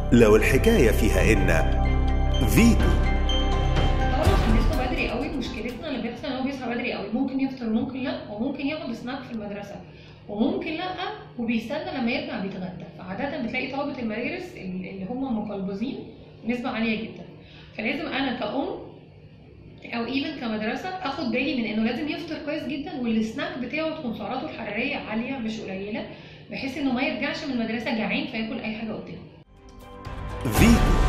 لو الحكاية فيها إن فيتو. طبعا عشان بيصحى بدري قوي، مشكلتنا اللي بيحصل ان هو بيصحى بدري قوي، ممكن يفطر وممكن لا، وممكن ياخد سناك في المدرسه وممكن لا، وبيستنى لما يرجع بيتغدى. فعاده بتلاقي طلبه المدارس اللي هم مقلبزين نسبه عاليه جدا. فلازم انا كأم او ايفن كمدرسه اخد بالي من انه لازم يفطر كويس جدا، والسناك بتاعه تكون سعراته الحراريه عاليه مش قليله، بحيث انه ما يرجعش من المدرسه جعان فياكل اي حاجه قدامه. فيتو.